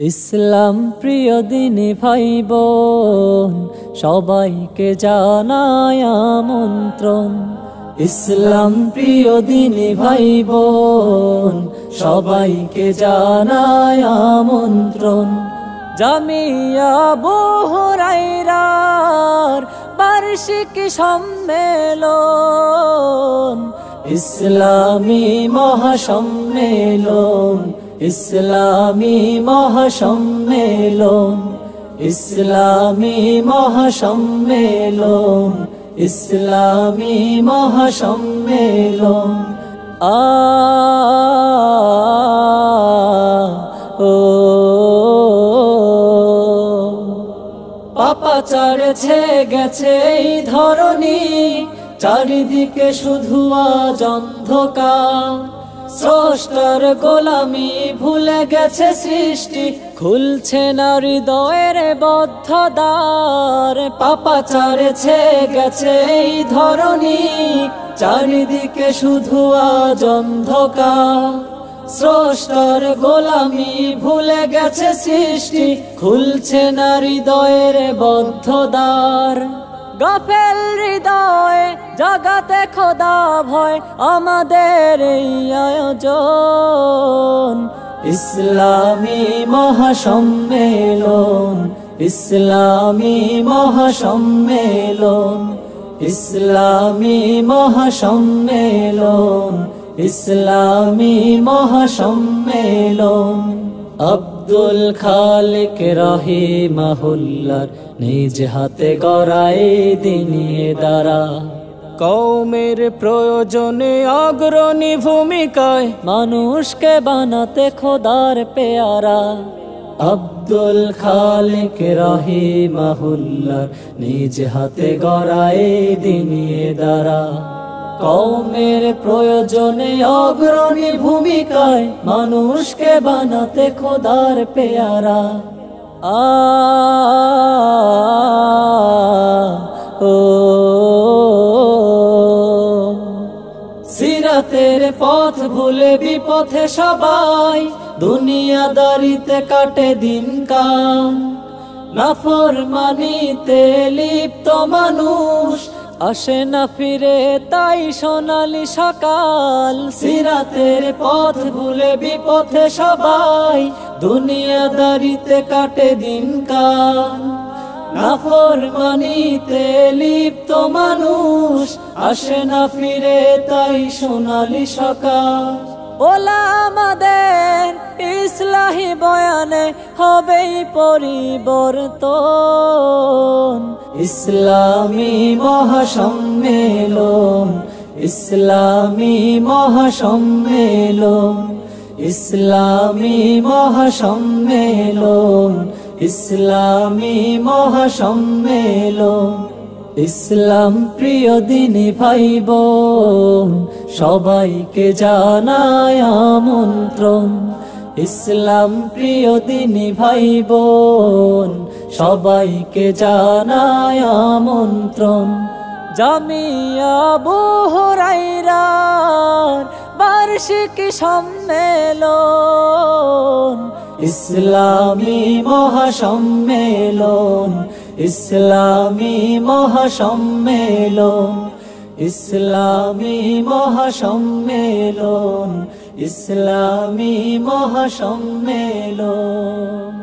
ইসলাম প্রিয় দিনী ভাই বোন সবাইকে জানাই আমন্ত্রণ। ইসলাম প্রিয় দিনী ভাই বোন সবাইকে জানাই আমন্ত্রণ। জামিয়া আবু হুরায়রার বার্ষিক সম্মেলন, ইসলামী মহাসম্মেলন, ইসলামী মহাসম্মেলন, ইসলামী মহাসম্মেলন, ইসলামী মহাসম্মেলন। পাপাচারেছে গেছে এই ধরণী, চারিদিকে শুধু আজ অন্ধকার। স্রষ্টার গোলামি ভুলে গেছে সৃষ্টি, খুলছে না হৃদয়ের বদ্ধ দ্বার। পাপাচারেছে গেছে এই ধরণী, চারিদিকে শুধু আজ অন্ধকার। স্রষ্টার গোলামি ভুলে গেছে সৃষ্টি, খুলছে না হৃদয়ের বদ্ধ দ্বার। গাফেল হৃদয়ে জাগাতে খোদা ভয় আমাদের এই আয়োজন। ইসলামী মহাসম্মেলন, ইসলামী মহাসম্মেলন, ইসলামী মহাসম্মেলন, ইসলামী মহাসম্মেলন। আব্দুল খালিক রাহিমাহুল্লাহর নিজ হাতে গড়াই দিনী দ্বারা, কওমের প্রয়োজনে অগ্রণী ভূমিকায় মানুষকে বানাতে খোদার পেয়ারা। আব্দুল খালিক রাহিমাহুল্লাহর নিজ হাতে গড়াই দিনী দ্বারা, কওমের প্রয়োজনে অগ্রণী ভূমিকায় মানুষকে বানাতে খোদার পেয়ারা। সিরাতের পথ ভুলে বিপথে সবাই, দুনিয়াদারিতে কাটে দিনকাল। নাফরমানিতে লিপ্ত মানুষ আসে না ফিরে তাই সোনালি সকাল। সিরাতের পথ ভুলে বিপথে সবাই, দুনিয়াদারিতে কাটে দিনকাল। নাফরমানিতে লিপ্ত মানুষ আসে না ফিরে তাই সোনালি সকাল। ওলামাদের ইসলাহি বয়ানে হবেই পরিবর্তন। ইসলামী মহাসম্মেলন, ইসলামী মহাসম্মেলন, ইসলামী মহাসম্মেলন, ইসলামী মহাসম্মেলন। ইসলাম প্রিয় দিনী ভাই বোন সবাইকে জানাই আমন্ত্রণ। ইসলাম প্রিয় দিনী ভাই বোন সবাইকে জানাই আমন্ত্রণ। জামিয়া আবু হুরায়রার বার্ষিক সম্মেলন, ইসলামী মহাসম্মেলন, ইসলামী মহাসম্মেলন, ইসলামী মহাসম্মেলন, ইসলামী মহাসম্মেলন।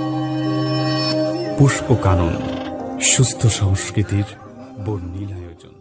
পুষ্পকানন সুস্থ সংস্কৃতির বর্ণিল আয়োজন।